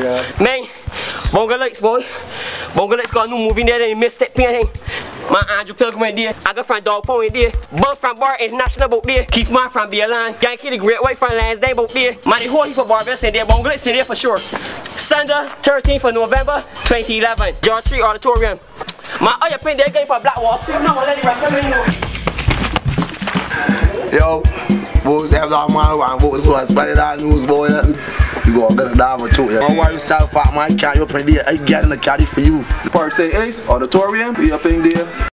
Man, Bonga Lakes, boy. Bonga Lakes got a new movie there, they missed that thing. My Andrew Pilgrim went there. I got from Dog Pony there. Bud from Bar International boat there. Keith Marr from Beerline. Yankee the Great White from Lansdale boat there. Manny Horty for Barbados in there. Bonga Lakes in there for sure. Sunday, 13th of November, 2011. George Street Auditorium. My other pen there game for Blackwall Street. No, let it Yo, boys, have all my one, boys, so I spotted that news, boy. You go get a dime or two. My wife yourself out, my cat, you up in there. I get in the caddy for you. The park say Ace Auditorium, we up in there.